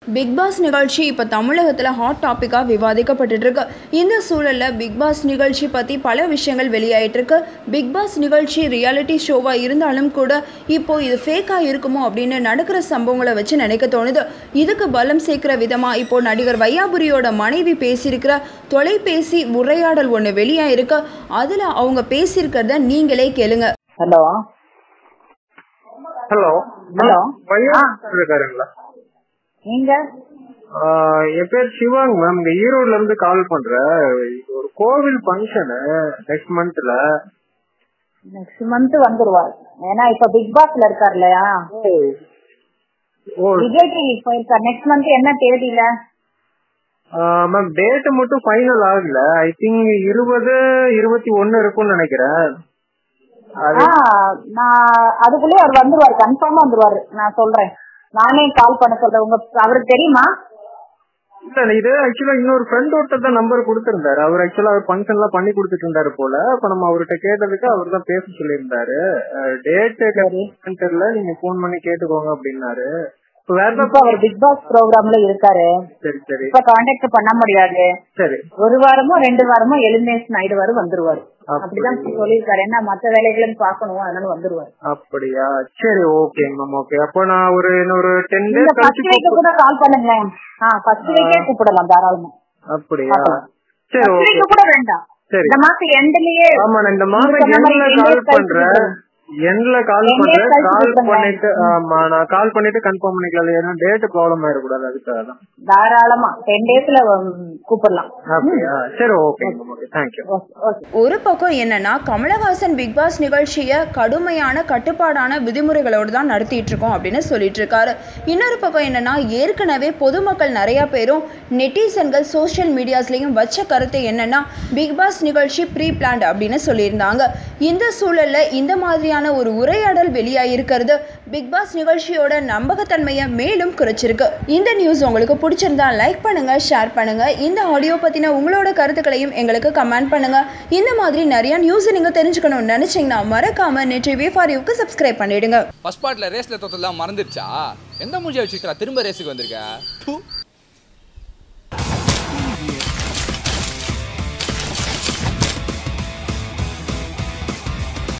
Big Boss நிகழ்ச்சி இப்போ தமிழகத்தில் ஹாட் டாப்பிக்காக விவாதிக்கப்பட்டு இருக்கு. இந்த சூழலில் பிக் பாஸ் நிகழ்ச்சி பற்றி பல விஷயங்கள் வெளியாயிட்டு இருக்கு. பிக் பாஸ் நிகழ்ச்சி ரியாலிட்டி ஷோவாக இருந்தாலும் கூட இப்போ இது ஃபேக்காக இருக்குமோ அப்படின்னு நடக்கிற சம்பவங்களை வச்சு நினைக்க தோணுது. இதுக்கு பலம் சேர்க்கிற விதமாக இப்போ நடிகர் வையாபுரியோட மனைவி பேசியிருக்கிற தொலைபேசி உரையாடல் ஒன்று வெளியாயிருக்கு. அதில் அவங்க பேசியிருக்கிறத நீங்களே கேளுங்க. ஹலோ ஹலோ ஹலோ இருக்காருங்களா? நீங்க? என் பேர் சிவாங் மேம். இங்க ஈரோட்ல இருந்து கால் பண்றேன். ஒரு கோவில் ஃபங்க்ஷனு நெக்ஸ்ட் மந்த் வந்துருவார். ஏன்னா இப்ப பிக் பாஸ்ல இருக்காரு இல்லையா, விஜய் டிவி போயிருக்காரு. நெக்ஸ்ட் மந்த் என்ன தேதியில மேம்? டேட் மட்டும் ஃபைனல் ஆகல. ஐ திங்க் 20-21 இருக்கும்னு நினைக்கிறேன். நான் அதுக்குள்ளே அவர் வந்துருவாரு, கன்ஃபார்மா வந்துருவாரு. நான் சொல்றேன், நானே கால் பண்ண சொல்றேன். அவருக்கு தெரியுமா? இல்ல, இது ஆக்சுவலா இன்னொரு ஃப்ரெண்ட் ஒருத்தர் தான் நம்பர் கொடுத்திருந்தாரு. அவர் ஆக்சுவலா அவர் ஃபங்க்ஷன் எல்லாம் பண்ணி கொடுத்துட்டு இருந்தாரு போல. அப்ப நம்ம அவர்கிட்ட கேட்டதுக்கு அவர் தான் பேச சொல்லியிருந்தாரு. டேட் தெரியல, நீங்க போன் பண்ணி கேட்டுக்கோங்க அப்படின்னாரு. அவர் பிக் பாஸ் ப்ரோக்ராம்ல இருக்காரு. சரி சரி. இப்ப கான்டாக்ட் பண்ண முடியாது. சரி, ஒரு வாரமோ 2 வாரமோ எலிமினேஷன் ஆயிடுவாரு, வந்துருவாரு. அப்படிதான் சொல்லிருக்காரு. என்ன மத்த வேலைகளும் பாக்கணும், அதனால வந்துருவாரு. அப்படியா? சரி, ஓகே மேம். ஓகே, அப்ப நான் இன்னொரு 10 டேஸ் கழிச்சு கூட கால் பண்ணுங்க. ஃபர்ஸ்ட் வீக்கே கூப்பிடலாம் தாராளமா. அப்படியா? சரி, ஓகே. கூட வேண்டாம், சரி. இந்த மாசம் எண்ட்லயே. ஆமா, நான் இந்த மாசம் எண்ட்ல கால் பண்றேன். கால் பண்ணிட்டு நான் கால் பண்ணிட்டு கன்ஃபார்ம் பண்ணிக்கலாம். ஏன்னா டேட் ப்ராப்ளம் ஆயிடக்கூடாது, அதுக்காக தான். தாராளமா 10 டேஸ்ல கூப்பிடலாம். அப்படியா? சரி, ஓகே. தேங்க்யூ. ஒரு பக்கம் என்னன்னா, கமலஹாசன் பிக் பாஸ் நிகழ்ச்சியை கடுமையான கட்டுப்பாடான விதிமுறைகளோடு தான் நடத்திட்டு இருக்கோம் அப்படின்னு சொல்லிட்டு இருக்காரு. இன்னொரு பக்கம் என்னன்னா, ஏற்கனவே பொதுமக்கள் நிறைய பேரும் நெட்டிசன்கள் சோசியல் மீடியாஸ்லயும் வச்ச கருத்து என்னன்னா, பிக் பாஸ் நிகழ்ச்சி ப்ரீ பிளான்ட் அப்படின்னு சொல்லியிருந்தாங்க. இந்த சூழல்ல இந்த மாதிரியான ஒரு உரையாடல் வெளியாகிருக்கிறது பிக் பாஸ் நிகழ்ச்சியோட நம்பகத்தன்மையை மேலும் குறைச்சிருக்கு. இந்த நியூஸ் உங்களுக்கு பிடிச்சிருந்தா லைக் பண்ணுங்க, ஷேர் பண்ணுங்க. இந்த ஆடியோ பத்தின உங்களோட கருத்துக்களையும் எங்களுக்கு கமெண்ட் பண்ணுங்க. இந்த மாதிரி நிறைய நியூஸ் நீங்க தெரிஞ்சுக்கணும்னு நினைச்சீங்கன்னா மறக்காம நெட் டிவி ஃபார் யூக்கு சப்ஸ்கிரைப் பண்ணிடுங்க. ஃபர்ஸ்ட் பார்ட்ல ரேஸ்ல தோத்தலாம் மறந்துடுச்சா? எந்த மூஞ்சியை வச்சுக்கிறா திரும்ப ரேஸுக்கு வந்திருக்க?